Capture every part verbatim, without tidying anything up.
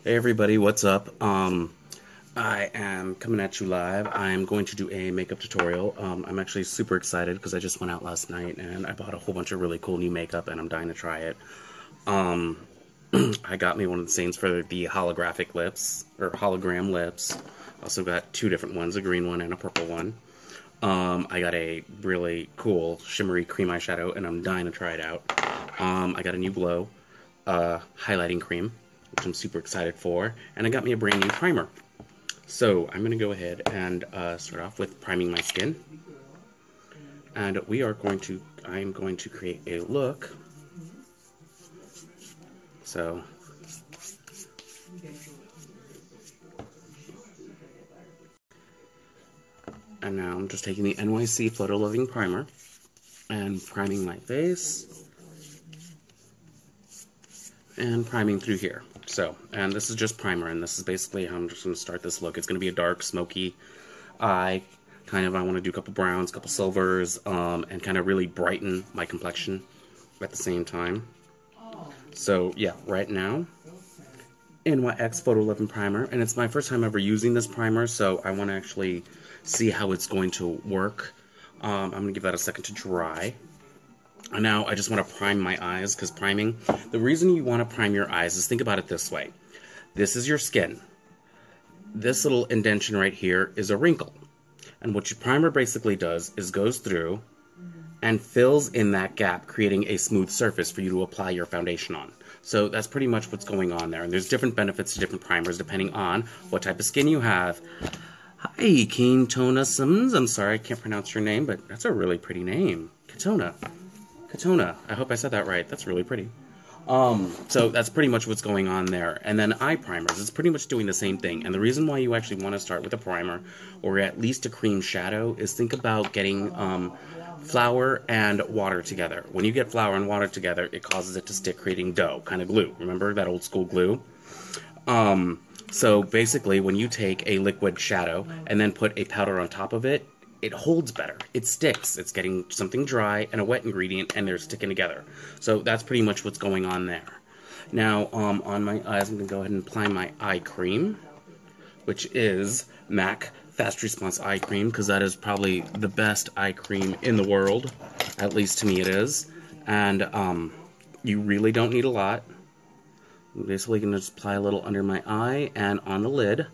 Hey everybody, what's up? Um, I am coming at you live. I'm going to do a makeup tutorial. Um, I'm actually super excited because I just went out last night and I bought a whole bunch of really cool new makeup and I'm dying to try it. Um, I got me one of the things for the holographic lips, or hologram lips. Also got two different ones, a green one and a purple one. Um, I got a really cool shimmery cream eyeshadow and I'm dying to try it out. Um, I got a new glow uh, highlighting cream, which I'm super excited for, and I got me a brand new primer. So I'm going to go ahead and uh, start off with priming my skin, and we are going to, I'm going to create a look. So and now I'm just taking the N Y C Photo Loving Primer and priming my face and priming through here. So, and this is just primer, and this is basically how I'm just going to start this look. It's going to be a dark, smoky eye, kind of, I want to do a couple browns, a couple silvers, um, and kind of really brighten my complexion at the same time. So, yeah, right now, N Y X Photo Loving Primer, and it's my first time ever using this primer, so I want to actually see how it's going to work. Um, I'm going to give that a second to dry. And now I just want to prime my eyes, because priming, the reason you want to prime your eyes is, think about it this way. This is your skin. This little indentation right here is a wrinkle. And what your primer basically does is goes through and fills in that gap, creating a smooth surface for you to apply your foundation on. So that's pretty much what's going on there. And there's different benefits to different primers depending on what type of skin you have. Hi, Keen Tona Simmons. I'm sorry, I can't pronounce your name, but that's a really pretty name. Katona. Katona. I hope I said that right. That's really pretty. Um, so that's pretty much what's going on there. And then eye primers, it's pretty much doing the same thing. And the reason why you actually want to start with a primer, or at least a cream shadow, is think about getting um, flour and water together. When you get flour and water together, it causes it to stick, creating dough, kind of glue. Remember that old school glue? Um, so basically, when you take a liquid shadow and then put a powder on top of it, it holds better. It sticks. It's getting something dry and a wet ingredient, and they're sticking together. So that's pretty much what's going on there. Now, um, on my eyes, I'm going to go ahead and apply my eye cream, which is MAC Fast Response Eye Cream, because that is probably the best eye cream in the world. At least to me it is. And um, you really don't need a lot. I'm basically going to just apply a little under my eye and on the lid.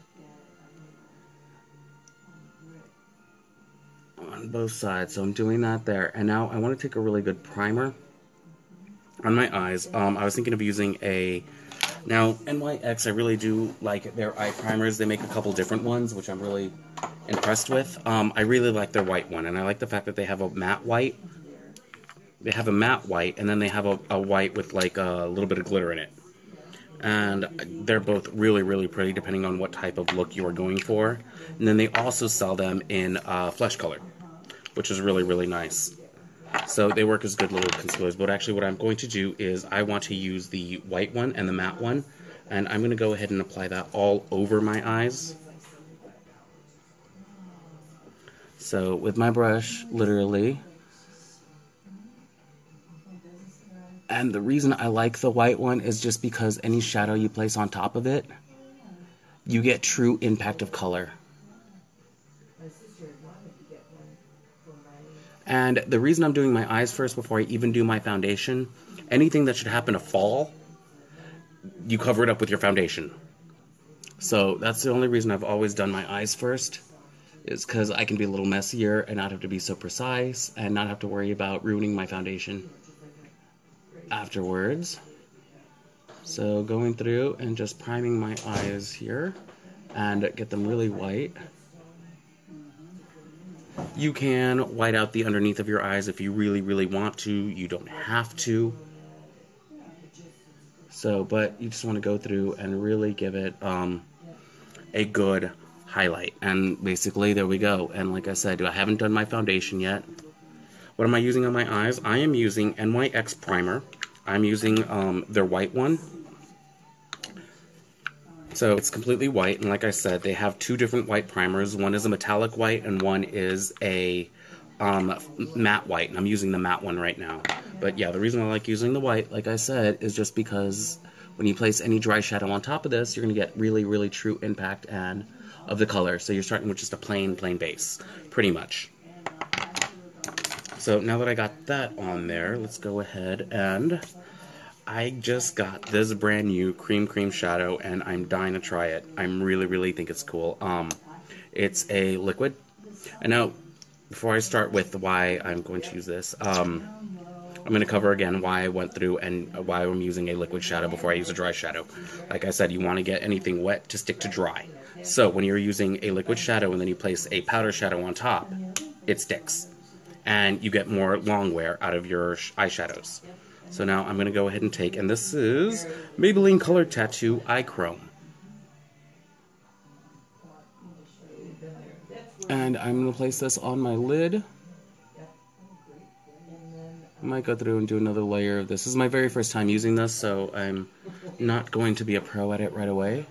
On both sides, so I'm doing that there. And now I want to take a really good primer on my eyes. Um, I was thinking of using a, now N Y X, I really do like their eye primers. They make a couple different ones, which I'm really impressed with. Um, I really like their white one, and I like the fact that they have a matte white. They have a matte white, and then they have a, a white with like a little bit of glitter in it. And they're both really, really pretty, depending on what type of look you are going for. And then they also sell them in uh, flesh color, which is really, really nice. So they work as good little concealers. But actually what I'm going to do is I want to use the white one and the matte one. And I'm going to go ahead and apply that all over my eyes. So with my brush, literally. And the reason I like the white one is just because any shadow you place on top of it, you get true impact of color. And the reason I'm doing my eyes first before I even do my foundation, anything that should happen to fall, you cover it up with your foundation. So that's the only reason I've always done my eyes first, is because I can be a little messier and not have to be so precise and not have to worry about ruining my foundation afterwards. So going through and just priming my eyes here and get them really white. You can white out the underneath of your eyes if you really, really want to. You don't have to. So, but you just want to go through and really give it um, a good highlight. And basically, there we go. And like I said, I haven't done my foundation yet. What am I using on my eyes? I am using N Y X primer. I'm using um, their white one. So it's completely white, and like I said, they have two different white primers. One is a metallic white, and one is a um, matte white, and I'm using the matte one right now. But yeah, the reason I like using the white, like I said, is just because when you place any dry shadow on top of this, you're going to get really, really true impact and of the color. So you're starting with just a plain, plain base, pretty much. So now that I got that on there, let's go ahead and I just got this brand new Cream Cream Shadow, and I'm dying to try it. I really, really think it's cool. Um, it's a liquid. And now, before I start with why I'm going to use this, um, I'm going to cover again why I went through and why I'm using a liquid shadow before I use a dry shadow. Like I said, you want to get anything wet to stick to dry. So when you're using a liquid shadow and then you place a powder shadow on top, it sticks. And you get more long wear out of your eyeshadows. So now I'm going to go ahead and take, and this is Maybelline Color Tattoo Eye Chrome. And I'm going to place this on my lid. I might go through and do another layer of this. This is my very first time using this, so I'm not going to be a pro at it right away.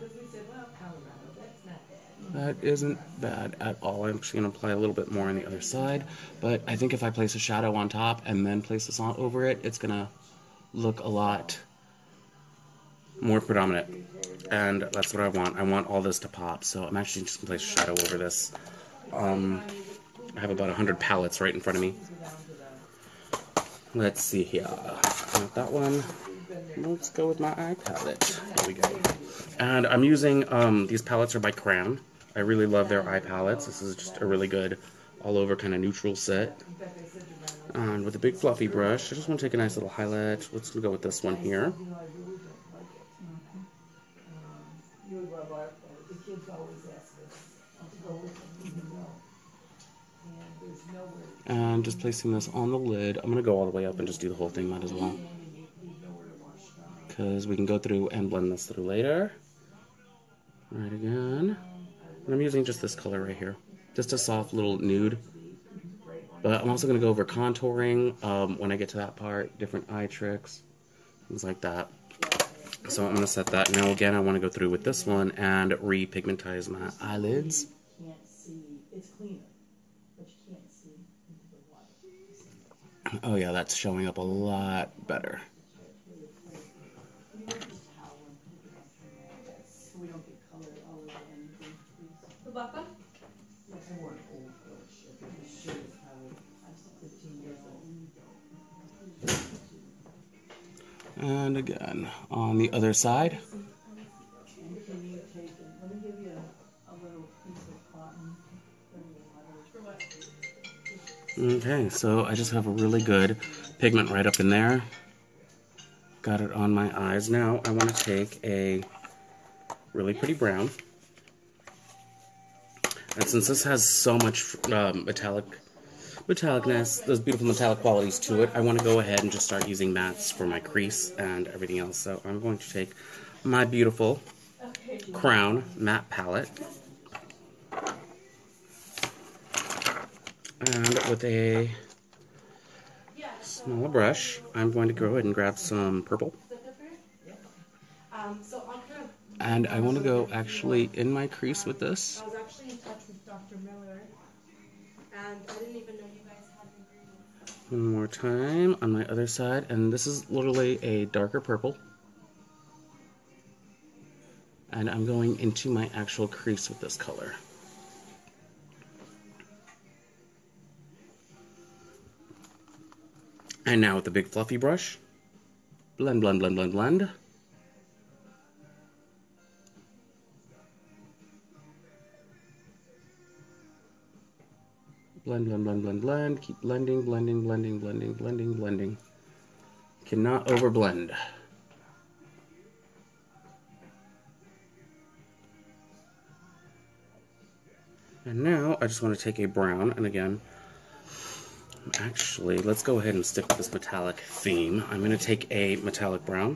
That isn't bad at all. I'm just going to apply a little bit more on the other side. But I think if I place a shadow on top and then place this on over it, it's going to look a lot more predominant. And that's what I want. I want all this to pop. So I'm actually just going to place a shadow over this. Um, I have about one hundred palettes right in front of me. Let's see here. Not that one. Let's go with my eye palette. Here we go. And I'm using, um, these palettes are by Crayon. I really love their eye palettes. This is just a really good all-over kind of neutral set. And with a big fluffy brush, I just want to take a nice little highlight. Let's go with this one here. And just placing this on the lid. I'm going to go all the way up and just do the whole thing, might as well. Because we can go through and blend this through later. Right again. And I'm using just this color right here. Just a soft little nude. But I'm also going to go over contouring um, when I get to that part. Different eye tricks. Things like that. So I'm going to set that. Now again, I want to go through with this one and re-pigmentize my eyelids. Oh yeah, that's showing up a lot better. And again, on the other side. Okay, so I just have a really good pigment right up in there. Got it on my eyes. Now I want to take a really pretty brown. And since this has so much um, metallic, metallicness, those beautiful metallic qualities to it, I want to go ahead and just start using mattes for my crease and everything else. So I'm going to take my beautiful Crown matte palette. And with a smaller brush, I'm going to go ahead and grab some purple. And I want to go actually in my crease with this. I was actually in touch with Doctor Miller, and I didn't even know you guys had ingredients. One more time on my other side, and this is literally a darker purple. And I'm going into my actual crease with this color. And now with the big fluffy brush, blend, blend, blend, blend, blend. Blend, blend, blend, blend, blend. Keep blending, blending, blending, blending, blending, blending. Cannot overblend. And now I just want to take a brown, and again, actually, let's go ahead and stick with this metallic theme. I'm going to take a metallic brown.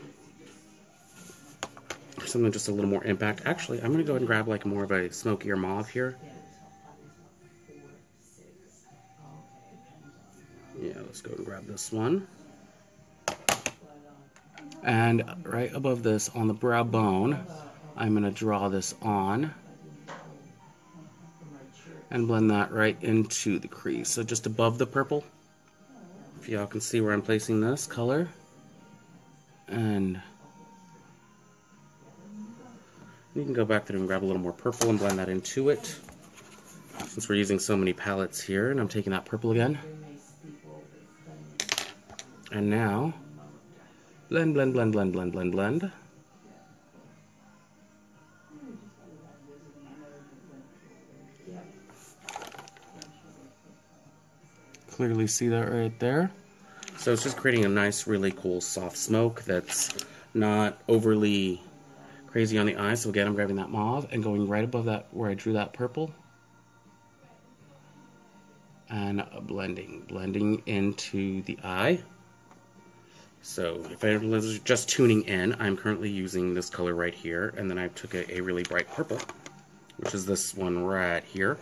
Something just a little more impact. Actually, I'm going to go ahead and grab like more of a smokier mauve here. Yeah, let's go and grab this one. And right above this, on the brow bone, I'm going to draw this on. And blend that right into the crease. So just above the purple. If y'all can see where I'm placing this color. And You can go back through and grab a little more purple and blend that into it. Since we're using so many palettes here, and I'm taking that purple again. And now, blend, blend, blend, blend, blend, blend, blend. Clearly see that right there. So it's just creating a nice, really cool soft smoke that's not overly crazy on the eye. So again, I'm grabbing that mauve and going right above that where I drew that purple. And blending, blending into the eye. So if I was just tuning in, I'm currently using this color right here. And then I took a, a really bright purple, which is this one right here.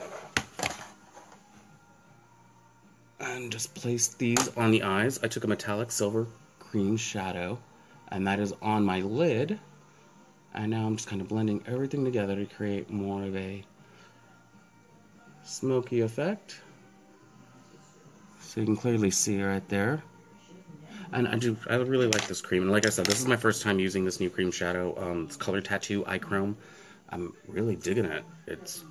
And just placed these on the eyes. I took a metallic silver cream shadow, and that is on my lid. And now I'm just kind of blending everything together to create more of a smoky effect. So you can clearly see right there. And I do, I really like this cream. And like I said, this is my first time using this new cream shadow. Um, it's Color Tattoo Eye Chrome. I'm really digging it. It's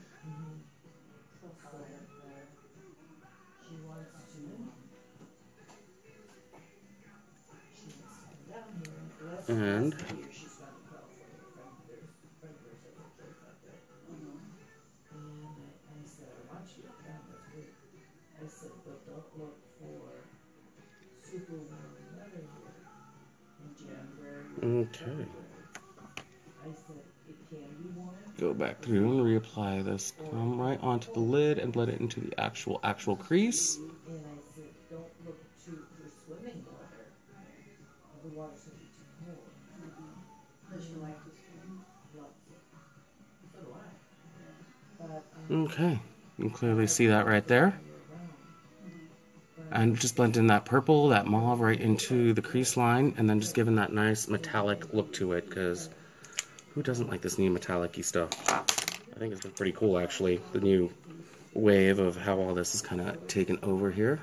and okay. Go back through and reapply this come right onto the lid and blend it into the actual actual crease. Okay, you can clearly see that right there. And just blend in that purple, that mauve right into the crease line, and then just giving that nice metallic look to it, because who doesn't like this new metallic-y stuff? I think it's been pretty cool, actually, the new wave of how all this is kind of taken over here.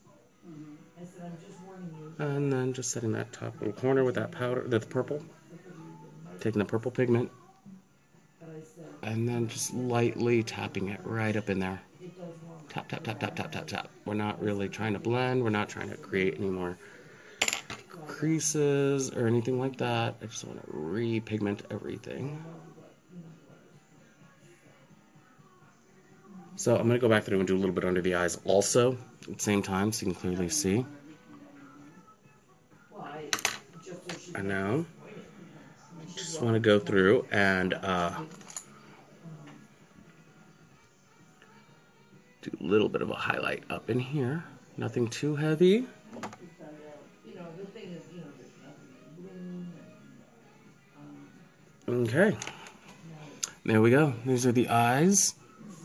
And then just setting that top little corner with that powder, the purple. Taking the purple pigment, and then just lightly tapping it right up in there. Tap, tap, tap, tap, tap, tap, tap. We're not really trying to blend. We're not trying to create any more creases or anything like that. I just want to re-pigment everything. So I'm going to go back through and do a little bit under the eyes also at the same time so you can clearly see. And now, just want to go through and uh, do a little bit of a highlight up in here. Nothing too heavy. Okay. There we go. These are the eyes.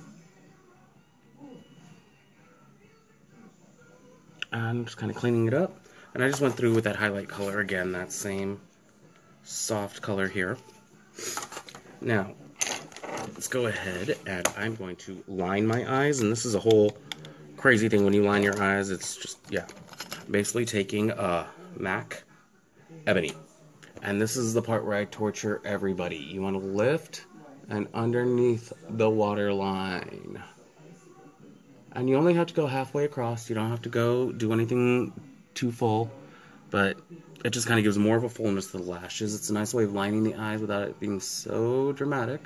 And just kind of cleaning it up. And I just went through with that highlight color again, that same soft color here. Now, let's go ahead and I'm going to line my eyes. And this is a whole crazy thing when you line your eyes. It's just, yeah, basically taking a MAC Ebony. And this is the part where I torture everybody. You want to lift and underneath the waterline. And you only have to go halfway across. You don't have to go do anything too full. But it just kind of gives more of a fullness to the lashes. It's a nice way of lining the eyes without it being so dramatic.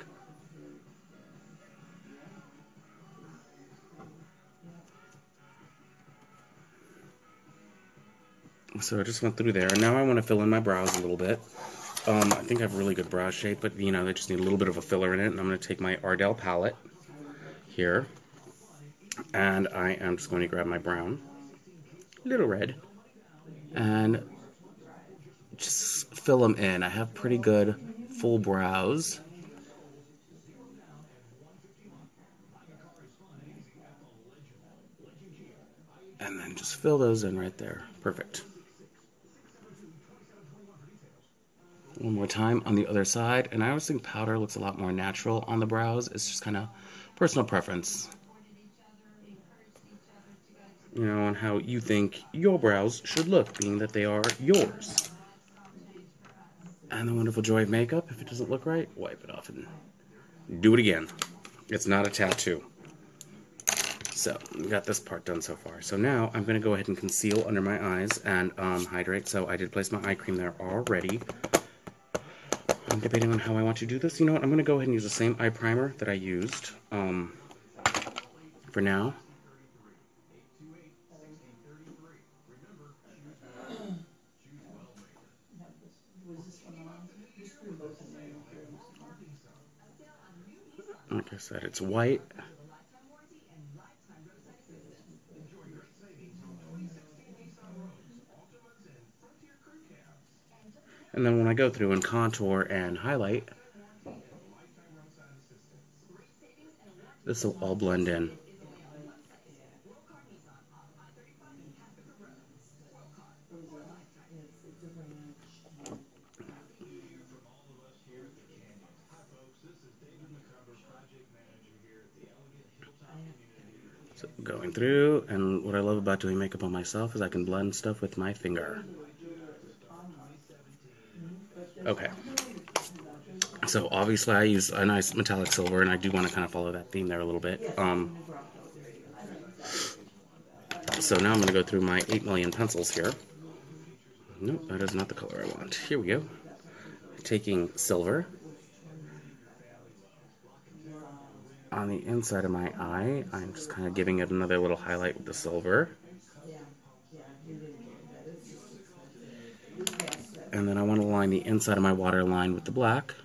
So I just went through there. And now I want to fill in my brows a little bit. Um, I think I have really good brow shape, but you know, they just need a little bit of a filler in it. And I'm going to take my Ardell palette here. And I am just going to grab my brown, little red, and just fill them in. I have pretty good full brows. And then just fill those in right there. Perfect. One more time on the other side. And I always think powder looks a lot more natural on the brows. It's just kind of personal preference. You know, on how you think your brows should look, being that they are yours. And the wonderful joy of makeup. If it doesn't look right, wipe it off and do it again. It's not a tattoo. So, we got this part done so far. So now, I'm going to go ahead and conceal under my eyes and um, hydrate. So I did place my eye cream there already. I'm debating on how I want to do this. You know what? I'm going to go ahead and use the same eye primer that I used um, for now. Like I said, it's white. And then when I go through and contour and highlight, this will all blend in. So going through, and what I love about doing makeup on myself is I can blend stuff with my finger. Okay. So obviously I use a nice metallic silver, and I do want to kind of follow that theme there a little bit. Um, so now I'm going to go through my eight million pencils here. Nope, that is not the color I want. Here we go. Taking silver on the inside of my eye, I'm just kind of giving it another little highlight with the silver. And then I want to line the inside of my waterline with the black.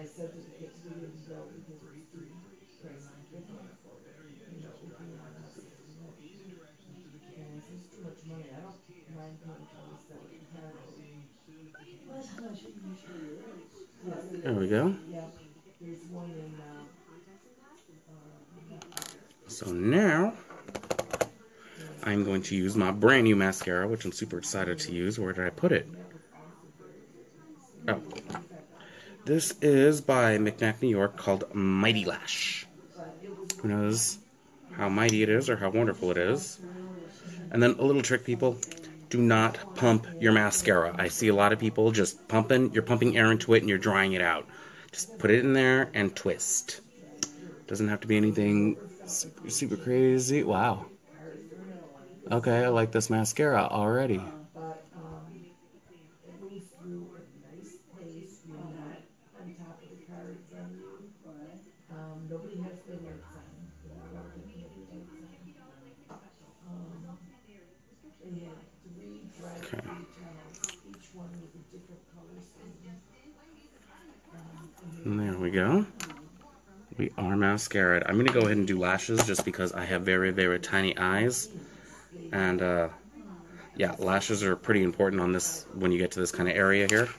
There we go. So now, I'm going to use my brand new mascara, which I'm super excited to use. Where did I put it? Oh. This is by McNack, New York, called Mighty Lash. Who knows how mighty it is or how wonderful it is. And then a little trick, people. Do not pump your mascara. I see a lot of people just pumping. You're pumping air into it and you're drying it out. Just put it in there and twist. Doesn't have to be anything super, super crazy. Wow. Okay, I like this mascara already. Okay. And there we go. We are mascara. I'm going to go ahead and do lashes just because I have very, very tiny eyes. And, uh, yeah, lashes are pretty important on this when you get to this kind of area here.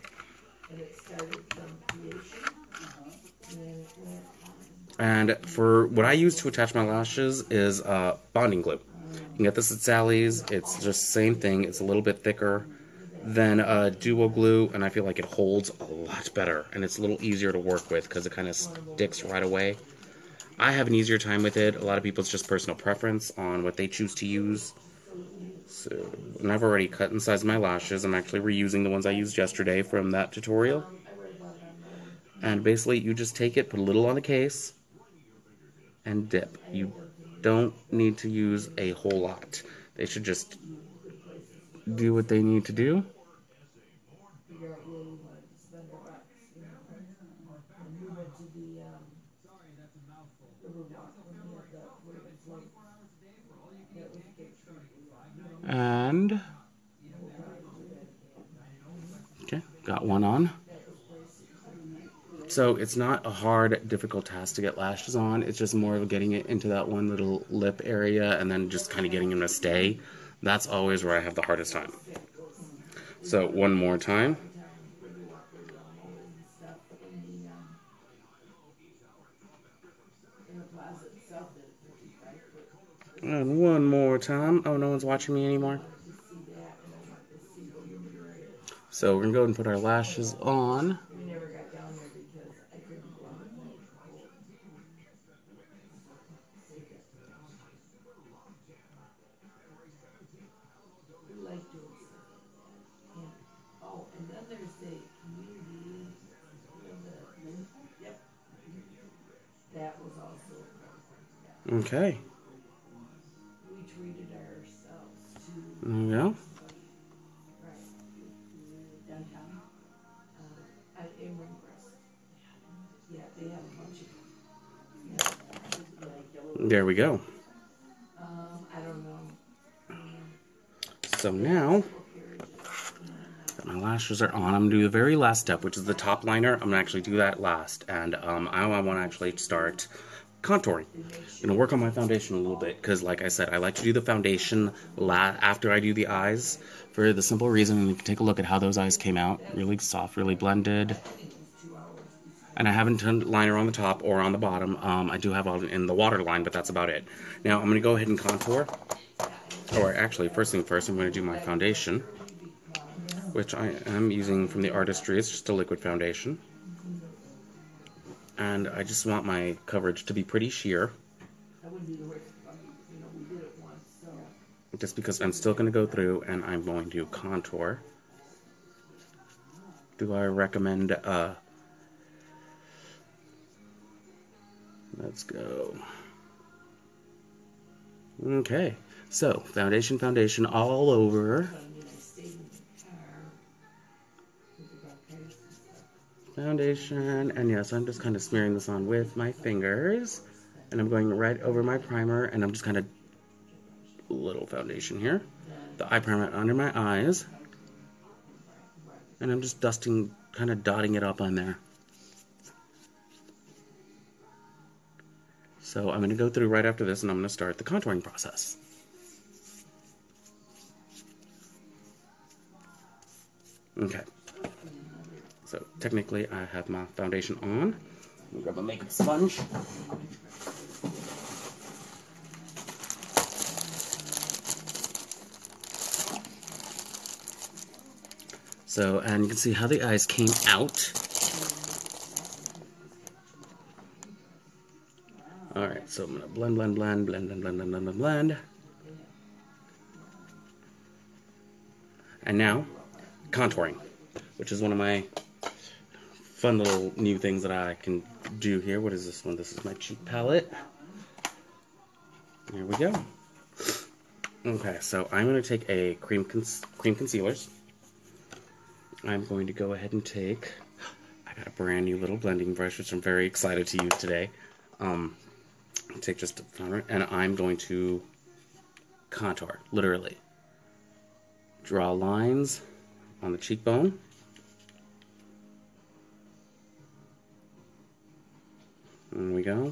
And for what I use to attach my lashes is uh, bonding glue. You can get this at Sally's. It's just the same thing. It's a little bit thicker than uh, Duo glue, and I feel like it holds a lot better. And it's a little easier to work with because it kind of sticks right away. I have an easier time with it. A lot of people, it's just personal preference on what they choose to use. So, and I've already cut and sized my lashes. I'm actually reusing the ones I used yesterday from that tutorial. And basically, you just take it, put a little on the case, and dip. You don't need to use a whole lot. They should just do what they need to do. And okay, got one on. So it's not a hard, difficult task to get lashes on. It's just more of getting it into that one little lip area and then just kind of getting them to stay. That's always where I have the hardest time. So one more time. And one more time. Oh, no one's watching me anymore. So we're going to go ahead and put our lashes on. Okay. We treated ourselves to. There we go. Right. Downtown. Uh, at Amron Crest. Yeah, they have a bunch of. Yeah. Like yellow. There we go. Um, I don't know. So now that my lashes are on, I'm gonna do the very last step, which is the top liner. I'm gonna actually do that last, and um, I want to actually start contouring. I'm gonna work on my foundation a little bit because, like I said, I like to do the foundation la after I do the eyes for the simple reason. You can take a look at how those eyes came out, really soft, really blended. And I haven't done liner on the top or on the bottom. Um, I do have on in the waterline, but that's about it. Now I'm gonna go ahead and contour. Or actually, first thing first, I'm going to do my foundation, which I am using from the Artistry. It's just a liquid foundation. And I just want my coverage to be pretty sheer. Just because I'm still going to go through and I'm going to contour. Do I recommend, uh, let's go. Okay. So, foundation, foundation all over. Foundation, and yes, I'm just kind of smearing this on with my fingers. And I'm going right over my primer, and I'm just kind of a little foundation here. The eye primer under my eyes. And I'm just dusting, kind of dotting it up on there. So I'm going to go through right after this, and I'm going to start the contouring process. Okay, so technically I have my foundation on. Let me grab a makeup sponge. So, and you can see how the eyes came out. Alright, so I'm going to blend, blend, blend, blend, blend, blend, blend, blend, blend. And now, contouring, which is one of my fun little new things that I can do here. What is this one? This is my cheek palette. There we go. Okay, so I'm going to take a cream con cream concealers. I'm going to go ahead and take, I got a brand new little blending brush, which I'm very excited to use today. Um, take just a, and I'm going to contour, literally. Draw lines on the cheekbone. There we go.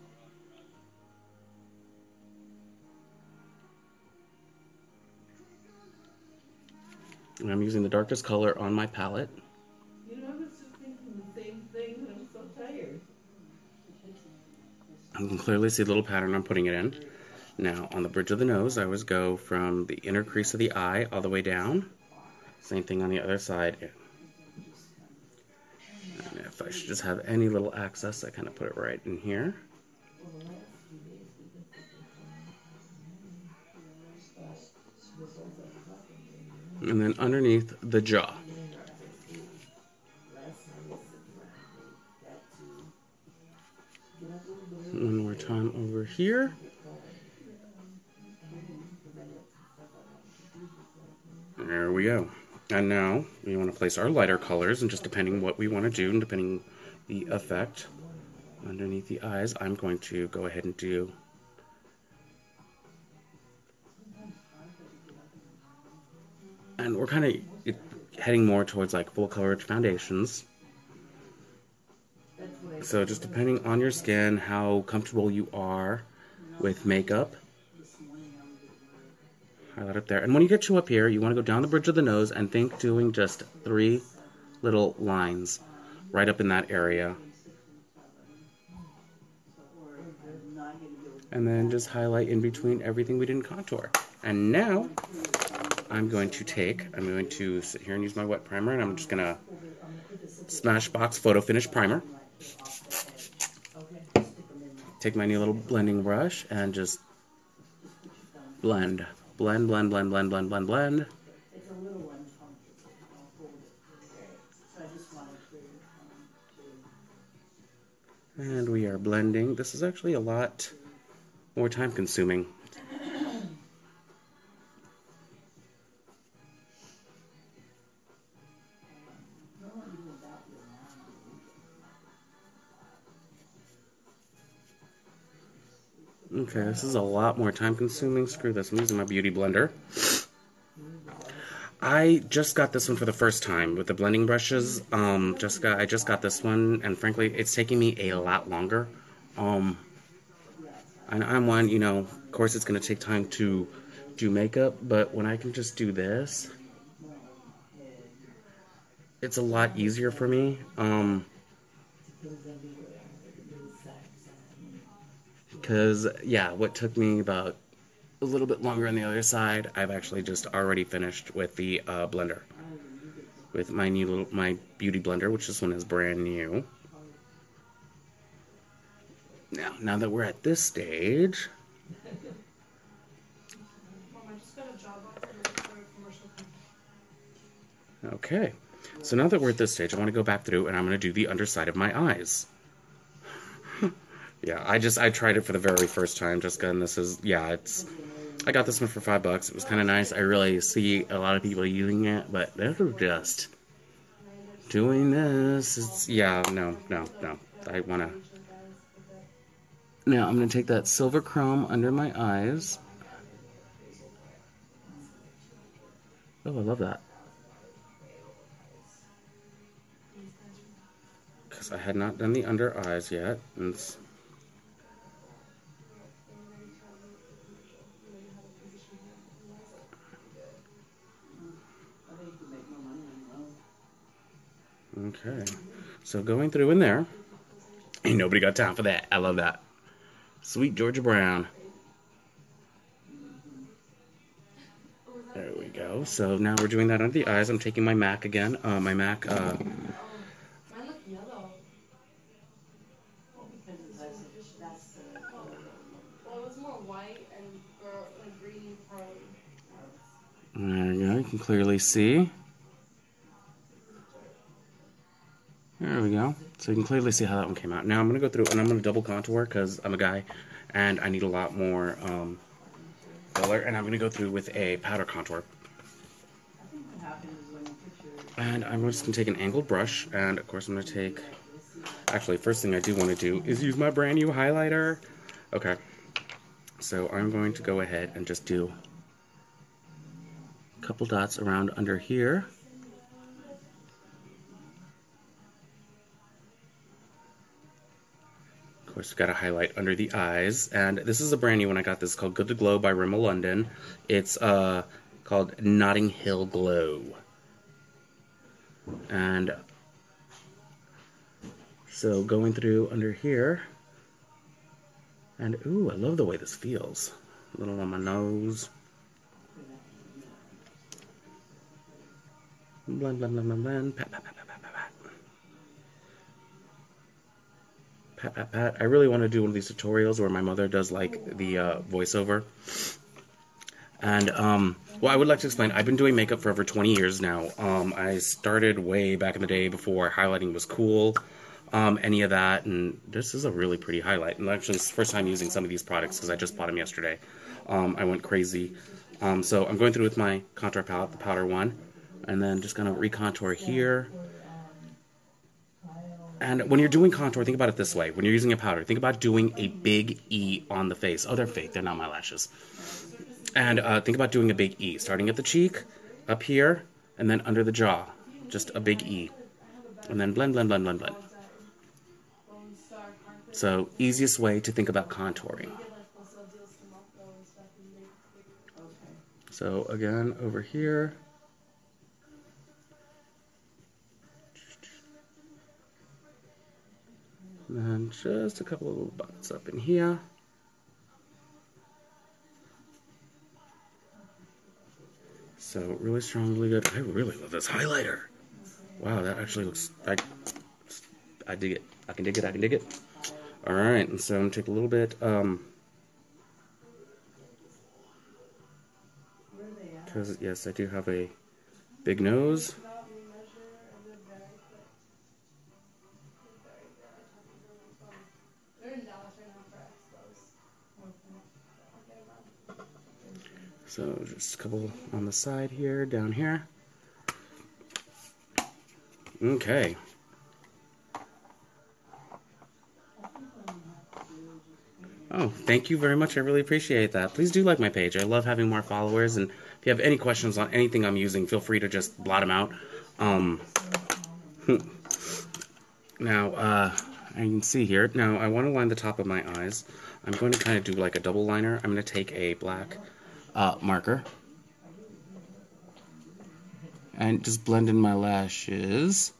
And I'm using the darkest color on my palette. You know, I was just thinking the same thing. I'm so tired. You can clearly see the little pattern I'm putting it in. Now, on the bridge of the nose, I always go from the inner crease of the eye all the way down. Same thing on the other side. And if I should just have any little excess, I kind of put it right in here. And then underneath the jaw. One more time over here. There we go. And now we want to place our lighter colors, and just depending what we want to do and depending the effect underneath the eyes, I'm going to go ahead and do and we're kind of heading more towards like full coverage foundations. So just depending on your skin, how comfortable you are with makeup. Highlight up there. And when you get to up here, you want to go down the bridge of the nose and think doing just three little lines right up in that area. And then just highlight in between everything we didn't contour. And now I'm going to take, I'm going to sit here and use my wet primer, and I'm just going to Smashbox Photo Finish Primer. Take my new little blending brush and just blend. Blend, blend, blend, blend, blend, blend, blend. And we are blending. This is actually a lot more time consuming. Okay, this is a lot more time consuming. Screw this, I'm using my beauty blender. I just got this one for the first time with the blending brushes. Um, just got, I just got this one, and frankly, it's taking me a lot longer. Um, and I'm one, you know, of course it's going to take time to do makeup, but when I can just do this, it's a lot easier for me. Um, because, yeah, what took me about a little bit longer on the other side, I've actually just already finished with the uh, blender. With my new little, my beauty blender, which this one is brand new. Now, now that we're at this stage, Mom, I just got a job offer to work for a commercial company. okay. So now that we're at this stage, I want to go back through and I'm going to do the underside of my eyes. Yeah, I just, I tried it for the very first time, Jessica, and this is, yeah, it's, I got this one for five bucks. It was kind of nice. I really see a lot of people using it, but they're just doing this. It's, yeah, no, no, no. I want to, now I'm going to take that silver chrome under my eyes. Oh, I love that. Because I had not done the under eyes yet. And it's, okay. So going through in there. Ain't nobody got time for that. I love that. Sweet Georgia Brown. There we go. So now we're doing that under the eyes. I'm taking my MAC again. Uh, my MAC. Uh, Mine look yellow. Well, it was more white and girl, like green pearly. there we go. You can clearly see. There we go. So you can clearly see how that one came out. Now I'm going to go through and I'm going to double contour because I'm a guy and I need a lot more um, color. And I'm going to go through with a powder contour. And I'm just going to take an angled brush, and of course I'm going to take, actually first thing I do want to do is use my brand new highlighter. Okay, so I'm going to go ahead and just do a couple dots around under here. Of course, we've got to highlight under the eyes, and this is a brand new one. I got this called Good to Glow by Rimmel London. It's uh, called Notting Hill Glow. And so going through under here, and ooh, I love the way this feels. A little on my nose. Blend, blend, blend, blend, blend. Pat, pat, pat, pat, pat, pat, pat. Pat, pat, pat. I really want to do one of these tutorials where my mother does like the uh, voiceover. And, um, well, I would like to explain, I've been doing makeup for over twenty years now. Um, I started way back in the day before highlighting was cool, um, any of that, and this is a really pretty highlight. And actually, it's the first time using some of these products because I just bought them yesterday. Um, I went crazy. Um, so I'm going through with my contour palette, the powder one, and then just gonna recontour here. And when you're doing contour, think about it this way. When you're using a powder, think about doing a big E on the face. Oh, they're fake, they're not my lashes. And uh, think about doing a big E, starting at the cheek, up here, and then under the jaw. Just a big E. And then blend, blend, blend, blend, blend. So, easiest way to think about contouring. So, again, over here. And then just a couple of little dots up in here. So really strong, really good. I really love this highlighter. Wow, that actually looks, I, I dig it. I can dig it, I can dig it. All right, and so I'm gonna take a little bit, um, because yes, I do have a big nose. So just a couple on the side here, down here. Okay. Oh, thank you very much. I really appreciate that. Please do like my page. I love having more followers, and if you have any questions on anything I'm using, feel free to just blot them out. Um, now, uh, I can see here. Now, I want to line the top of my eyes. I'm going to kind of do like a double liner. I'm going to take a black uh, marker and just blend in my lashes.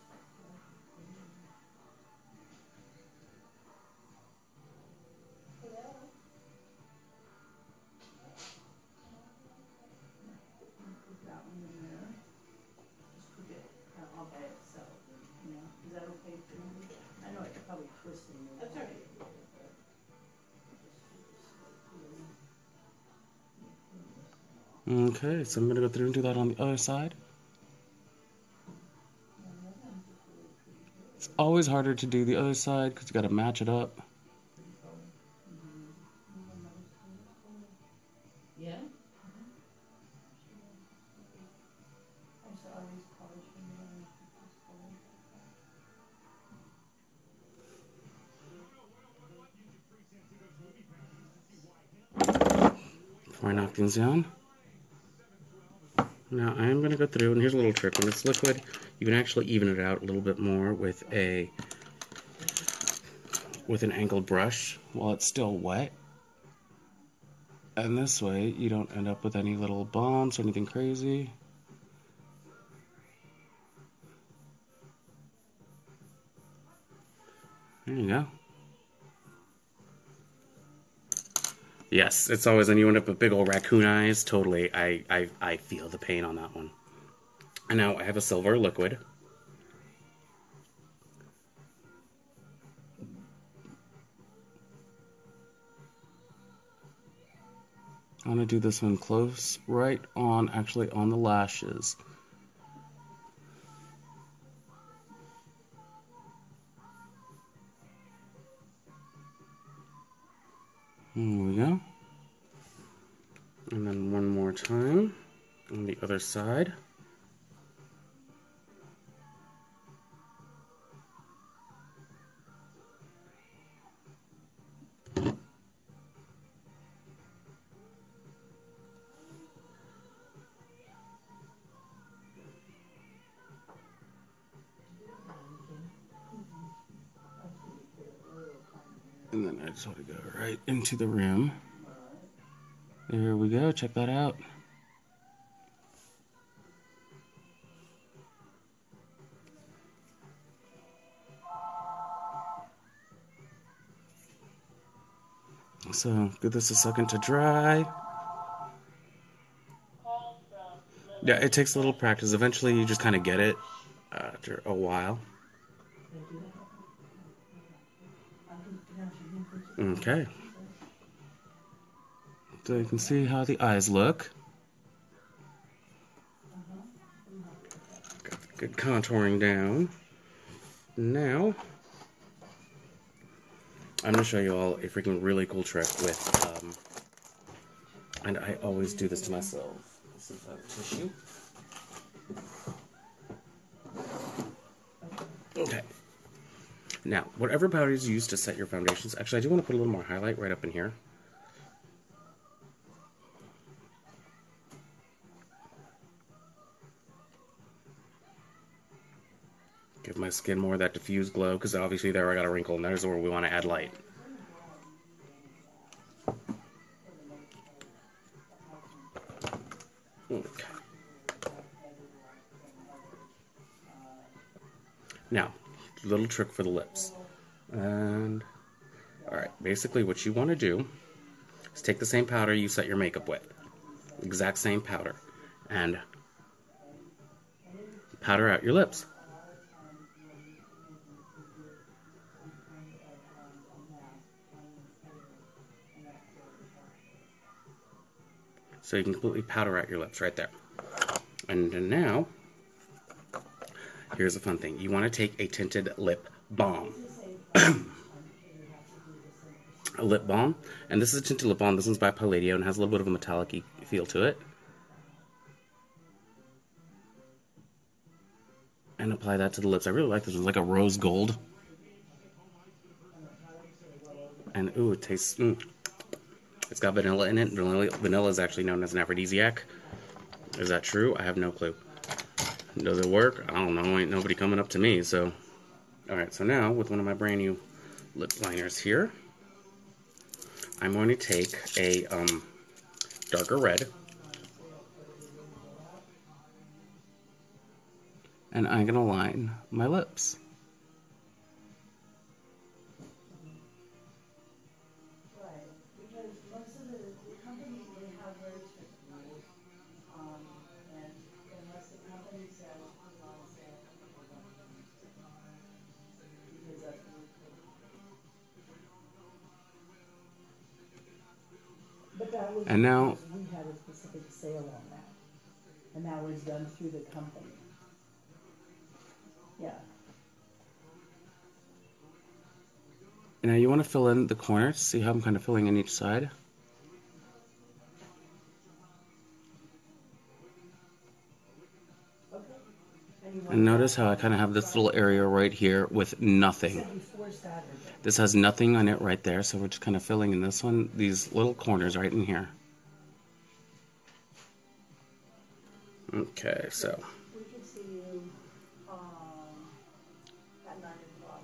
Okay, so I'm going to go through and do that on the other side. It's always harder to do the other side because you got to match it up. Yeah? Before I knock things down. Now I am going to go through, and here's a little trick. When it's liquid, you can actually even it out a little bit more with a with an angled brush while it's still wet. And this way, you don't end up with any little bumps or anything crazy. There you go. Yes, it's always, and you end up with big old raccoon eyes. Totally, I, I, I feel the pain on that one. And now I have a silver liquid. I'm going to do this one close, right on, actually on the lashes. There we go. And then one more time on the other side. And then I just want to go right into the rim. There we go, check that out. So give this a second to dry. Yeah, it takes a little practice. Eventually you just kind of get it after a while. Okay. So you can see how the eyes look. Got the good contouring down. Now, I'm going to show you all a freaking really cool trick with, um, and I always do this to myself. This is a tissue. Okay. Now, whatever powders you use to set your foundations, actually I do want to put a little more highlight right up in here. Give my skin more of that diffused glow, because obviously there I got a wrinkle, and there's where we want to add light. Okay. Now, little trick for the lips. And, alright, basically what you want to do is take the same powder you set your makeup with. Exact same powder. And powder out your lips. So you can completely powder out your lips right there. And then now, here's a fun thing. You want to take a tinted lip balm. a lip balm. And this is a tinted lip balm. This one's by Palladio and has a little bit of a metallic feel to it. And apply that to the lips. I really like this one. It's like a rose gold. And ooh, it tastes... Mm, it's got vanilla in it. Vanilla, vanilla is actually known as an aphrodisiac. Is that true? I have no clue. Does it work? I don't know. Ain't nobody coming up to me, so... Alright, so now, with one of my brand new lip liners here, I'm going to take a um, darker red, and I'm going to line my lips. But that was And now, because we had a specific sale on that. And that was done through the company. Yeah. now you want to fill in the corners. See how I'm kind of filling in each side? Okay. And, And notice how I kind of have this little area right here with nothing. before Saturday. This has nothing on it right there, so we're just kind of filling in this one, these little corners right in here. Okay, so... We can see you um, at nine o'clock.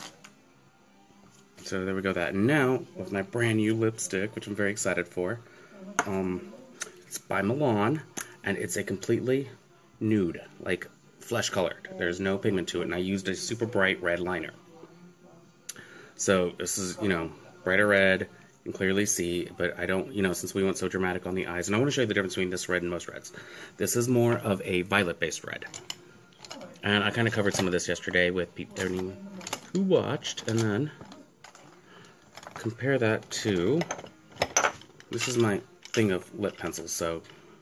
So there we go, that. And now, with my brand new lipstick, which I'm very excited for, um, it's by Milan, and it's a completely nude, like flesh colored. There's no pigment to it, and I used a super bright red liner. So this is, you know, brighter red, you can clearly see, but I don't, you know, since we went so dramatic on the eyes, and I want to show you the difference between this red and most reds. This is more of a violet-based red. And I kind of covered some of this yesterday with people who watched, and then compare that to, this is my thing of lip pencils, so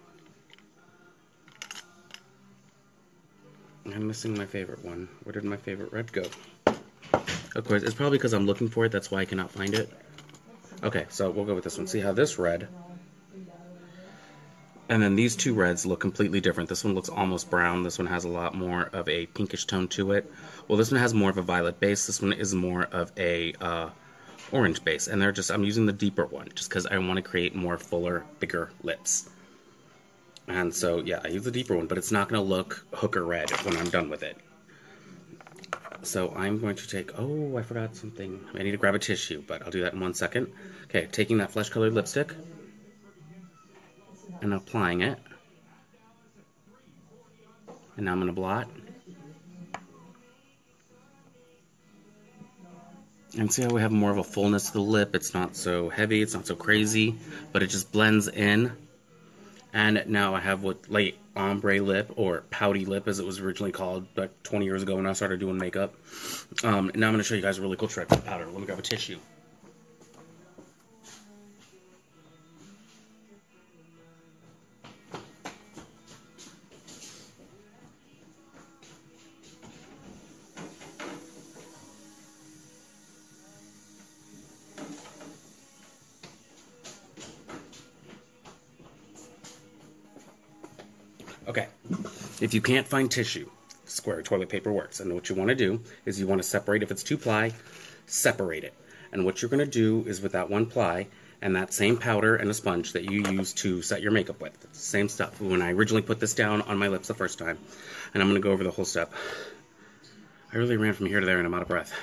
I'm missing my favorite one. Where did my favorite red go? Of course, it's probably because I'm looking for it, that's why I cannot find it. Okay, so we'll go with this one. See how this red, and then these two reds look completely different. This one looks almost brown. This one has a lot more of a pinkish tone to it. Well, this one has more of a violet base. This one is more of a uh, orange base, and they're just, I'm using the deeper one just because I want to create more fuller, bigger lips. And so, yeah, I use the deeper one, but it's not going to look hooker red when I'm done with it. So I'm going to take, oh, I forgot something. I need to grab a tissue, but I'll do that in one second. Okay, taking that flesh-colored lipstick and applying it. And now I'm going to blot. And see how we have more of a fullness to the lip. It's not so heavy, it's not so crazy, but it just blends in. And now I have what light ombre lip, or pouty lip as it was originally called like twenty years ago when I started doing makeup. Um, and now I'm going to show you guys a really cool trick with powder. Let me grab a tissue. Okay, if you can't find tissue, square toilet paper works. And what you want to do is you want to separate, if it's two ply, separate it. And what you're going to do is with that one ply and that same powder and a sponge that you use to set your makeup with, it's the same stuff. When I originally put this down on my lips the first time, and I'm going to go over the whole step. I really ran from here to there and I'm out of breath.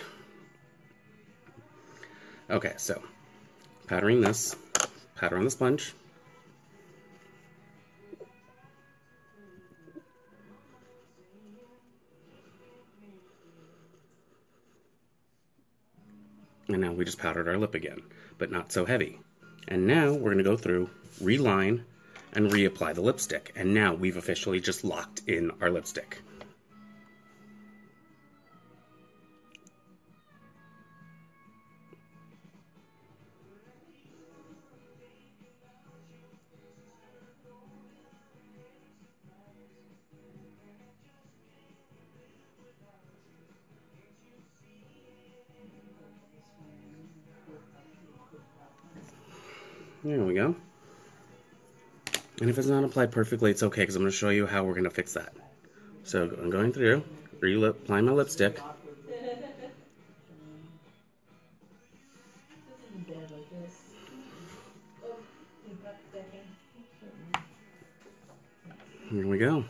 Okay, so powdering this, powder on the sponge. And now we just powdered our lip again, but not so heavy. And now we're going to go through, reline, and reapply the lipstick. And now we've officially just locked in our lipstick. There we go. And if it's not applied perfectly, it's okay, because I'm going to show you how we're going to fix that. So I'm going through, reapplying my lipstick. Here we go.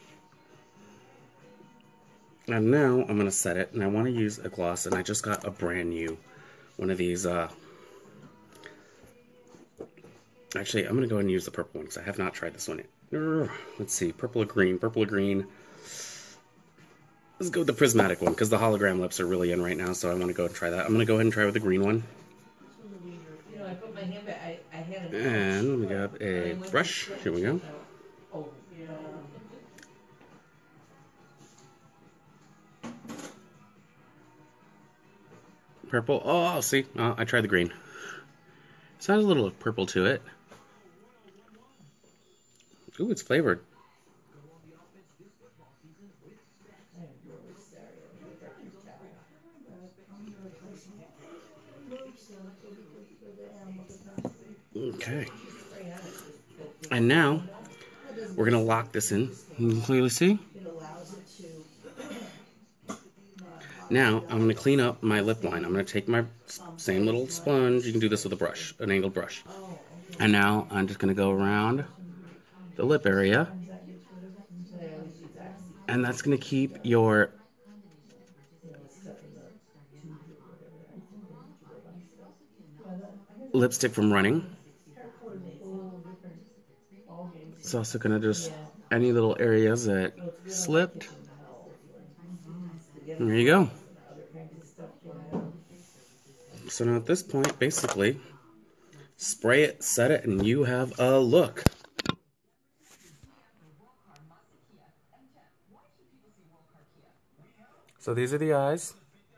And now I'm going to set it, and I want to use a gloss, and I just got a brand new one of these. Uh, actually, I'm going to go ahead and use the purple one, because I have not tried this one yet. Let's see, purple or green, purple or green. Let's go with the prismatic one, because the hologram lips are really in right now, so I want to go and try that. I'm going to go ahead and try with the green one. You know, I put my hand back, I, I had a And we got a brush. Here we go. Oh, yeah. Purple. Oh, see, oh, I tried the green. So it has a little purple to it. Ooh, it's flavored. Okay. And now we're gonna lock this in. You can clearly see. Now I'm gonna clean up my lip line. I'm gonna take my same little sponge. You can do this with a brush, an angled brush. And now I'm just gonna go around the lip area. And that's gonna keep your lipstick from running. It's also gonna just, any little areas that slipped. There you go. So now at this point, basically, spray it, set it, and you have a look. So these are the eyes.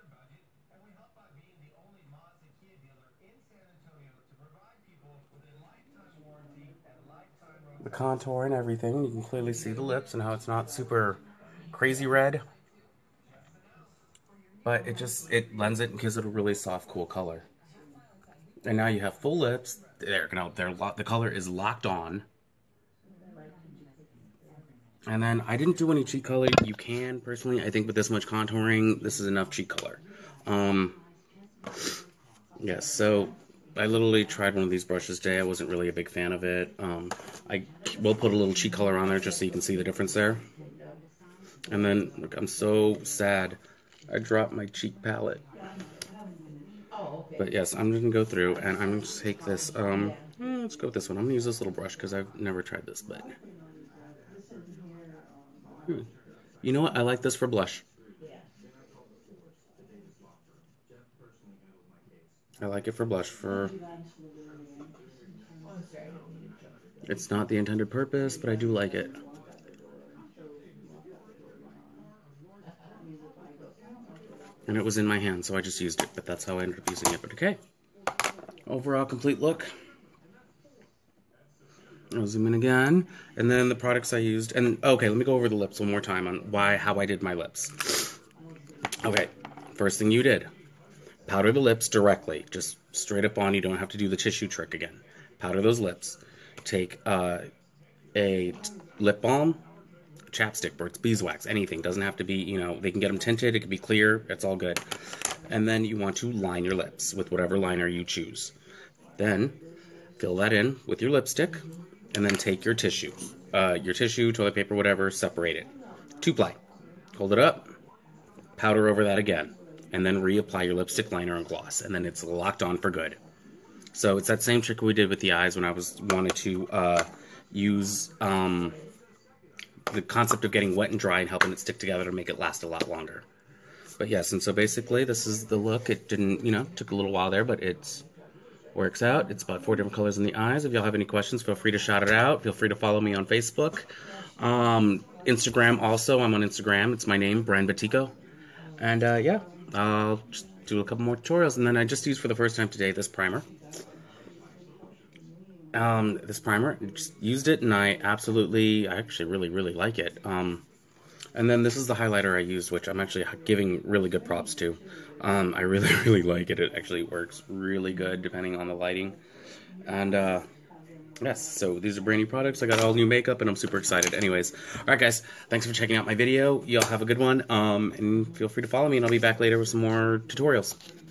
The contour and everything. You can clearly see the lips and how it's not super crazy red. But it just, it lends it and gives it a really soft, cool color. And now you have full lips. There, now they're the color is locked on. And then I didn't do any cheek color. You can, personally. I think with this much contouring, this is enough cheek color. Um, yes, so I literally tried one of these brushes today. I wasn't really a big fan of it. Um, I will put a little cheek color on there just so you can see the difference there. And then, look, I'm so sad. I dropped my cheek palette. But yes, I'm just going to go through and I'm going to take this. Um, eh, let's go with this one. I'm going to use this little brush because I've never tried this. But hmm. You know what? I like this for blush. I like it for blush. For It's not the intended purpose, but I do like it. And it was in my hand, so I just used it, but that's how I ended up using it. But okay. Overall complete look. I'll zoom in again. And then the products I used. And okay, let me go over the lips one more time on why, how I did my lips. Okay, first thing you did. Powder the lips directly. Just straight up on. You don't have to do the tissue trick again. Powder those lips. Take uh, a lip balm. Chapstick, Burt's Beeswax, anything. Doesn't have to be, you know, they can get them tinted, it can be clear, it's all good. And then you want to line your lips with whatever liner you choose. Then fill that in with your lipstick, and then take your tissue, uh, your tissue, toilet paper, whatever, separate it. Two-ply. Hold it up, powder over that again, and then reapply your lipstick liner and gloss, and then it's locked on for good. So it's that same trick we did with the eyes when I was wanted to uh, use um, the concept of getting wet and dry and helping it stick together to make it last a lot longer. But yes, and so basically this is the look. It didn't, you know, took a little while there, but it works out. It's about four different colors in the eyes. If y'all have any questions, feel free to shout it out. Feel free to follow me on Facebook. Um, Instagram also. I'm on Instagram. It's my name, Brian Batico. And uh, yeah, I'll just do a couple more tutorials. And then I just used for the first time today this primer. Um, this primer, just used it, and I absolutely, I actually really, really like it. Um, and then this is the highlighter I used, which I'm actually giving really good props to. Um, I really, really like it. It actually works really good depending on the lighting. And, uh, yes, so these are brand new products. I got all new makeup, and I'm super excited. Anyways, all right, guys, thanks for checking out my video. Y'all have a good one, um, and feel free to follow me, and I'll be back later with some more tutorials.